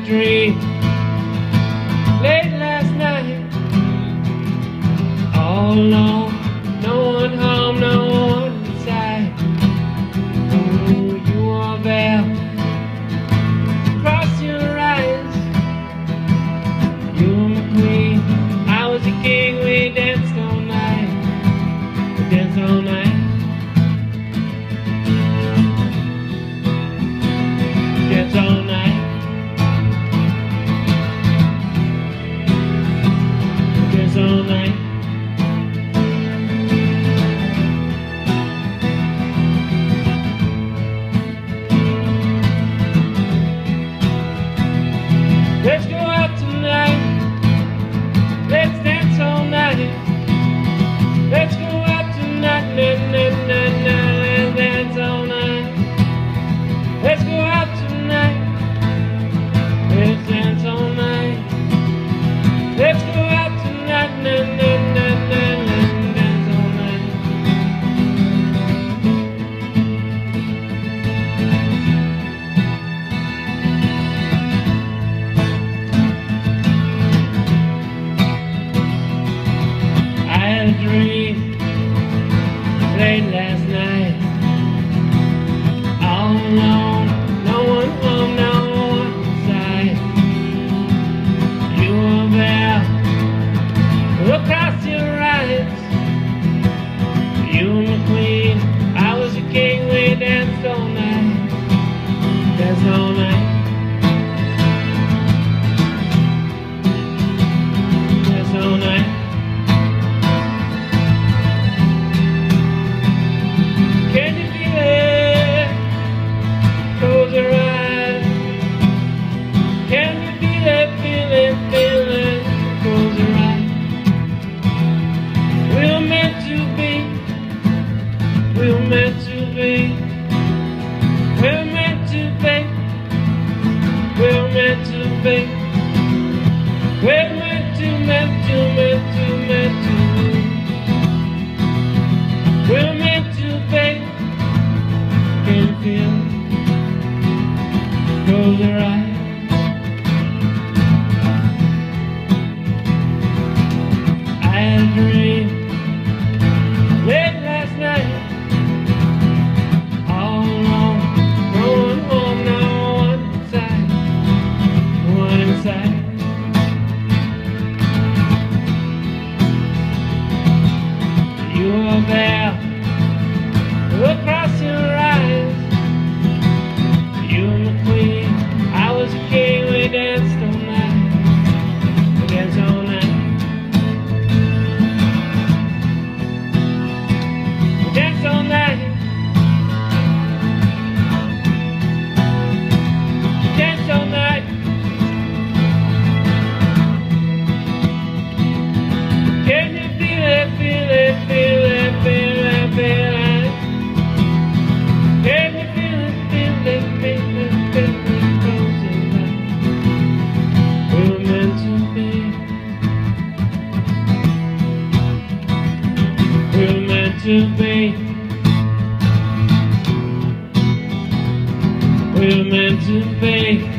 dream late last night, all alone, no one home, no one inside. Oh, you are there across your eyes. You were my queen, I was a king. We danced all night, we danced all night. Dance all night. Dance all night. Let's go out tonight. Let's dance all night. Let's go out tonight. Na, na, na, na. Let's dance all night. Let's go out tonight. Let's dance all night. Let's go out tonight. Na, na, na, na, na. Dance all night. I had a dream late last night, all alone, no one home, no one inside. You were there across your eyes. You were my queen, I was your king. We danced all night, danced all night, danced all night. Can you feel it? Close your eyes. Can you feel it, feel it, feel it? Close your eyes. We were meant to be. We were meant to be. We were meant to be. We were meant to be. We're meant to, meant to, meant to, meant to. We're meant to be. Can you feel it? Close your eyes. I had a dream late last night, all alone, no one home, no one inside, no one inside. You were there across your eyes. You were my queen, I was a king. We danced all night, we danced all night. We danced all night. We danced all night. Can you feel it, feel it, feel it, feel it, feel it? Can you feel it, feel it, feel it, feel it? Close your eyes. We were meant to be. We were meant to be. We were meant to be.